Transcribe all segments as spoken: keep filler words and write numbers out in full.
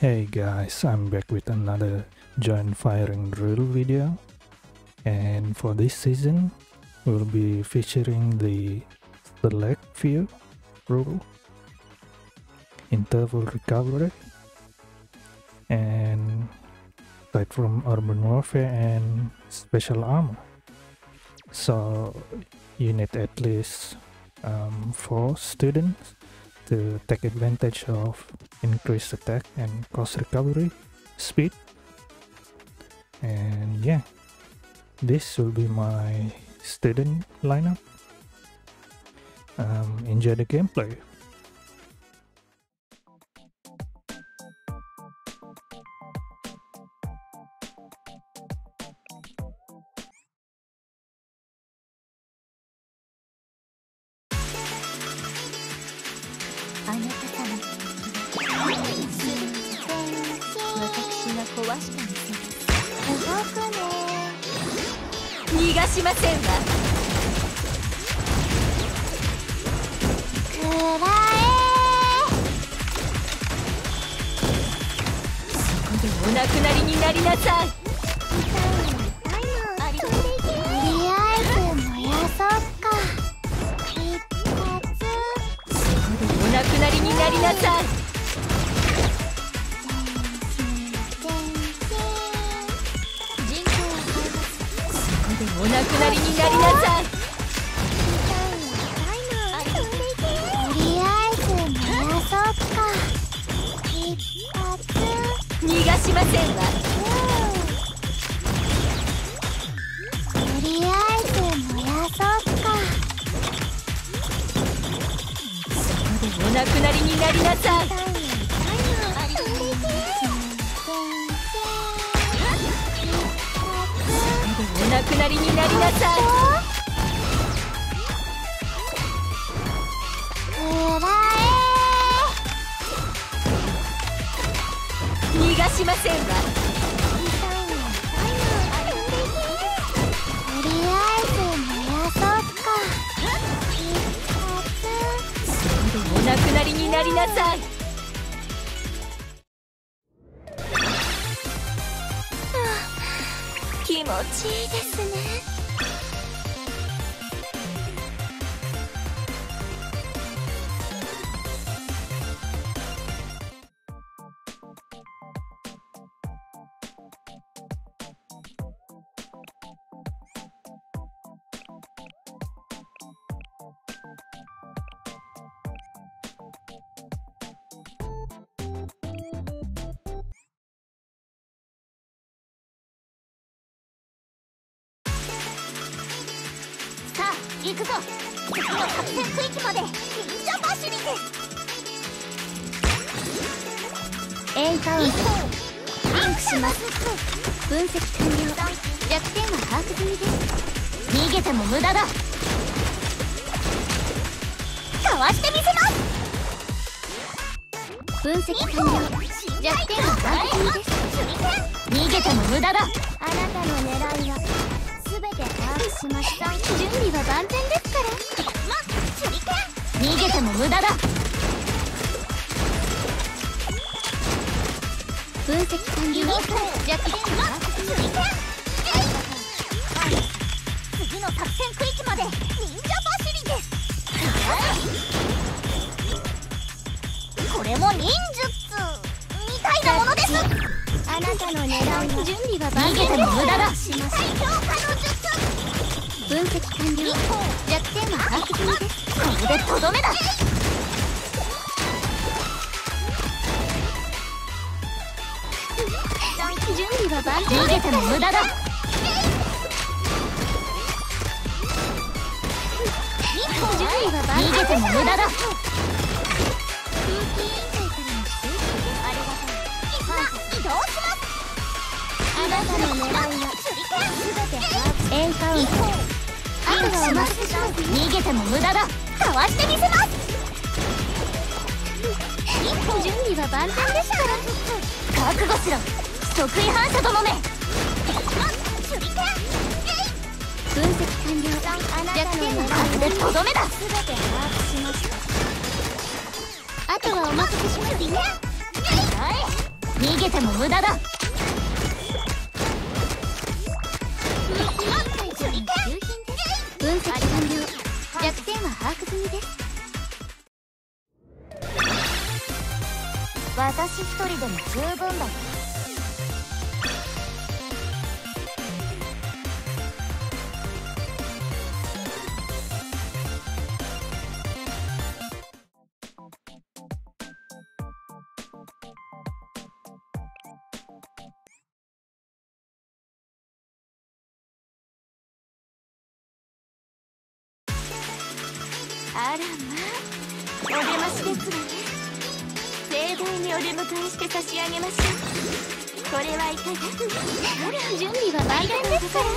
Hey guys, I'm back with another giant firing drill video, and for this season we'll be featuring the select view rule, interval recovery, and aside from urban warfare and special armor. So you need at least um, four students to take advantage of increased attack and cost recovery speed. And yeah, this will be my student lineup. Um, enjoy the gameplay. 逃げても無駄だ。分析完了。弱点は把握済みです。私一人でも十分だ。あらまあ、お出ましですわね。盛大にお出迎えして差し上げましょう。これはいかが？ほら、準備は万全ですから。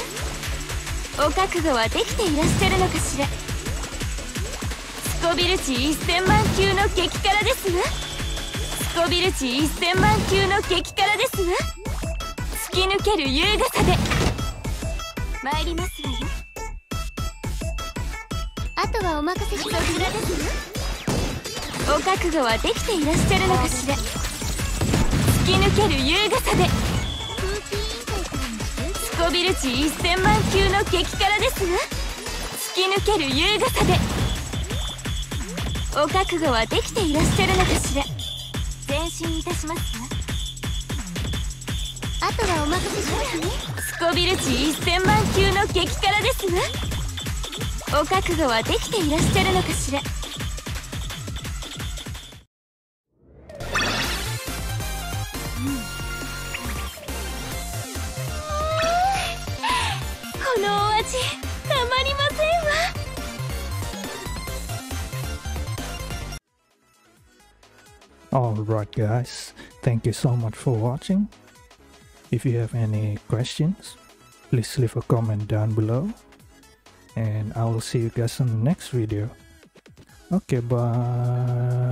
お覚悟はできていらっしゃるのかしら。スコビル値せんまん級の激辛ですわ。スコビル値せんまん級の激辛ですわ。突き抜ける優雅さで参りますわよ。あとはお任せしそちらですわ。お覚悟はできていらっしゃるのかしら。突き抜ける優雅さでスコビル値せんまん級の激辛ですわ。突き抜ける優雅さでお覚悟はできていらっしゃるのかしら。前進いたしますわ。あとはお任せしますね。スコビル値せんまん級の激辛ですわ。お覚悟はできていらっしゃるのかしら。このお味たまりませんわ。 Alright guys, thank you so much for watching. If you have any questions, please leave a comment down below. And I will see you guys in the next video. Okay, bye.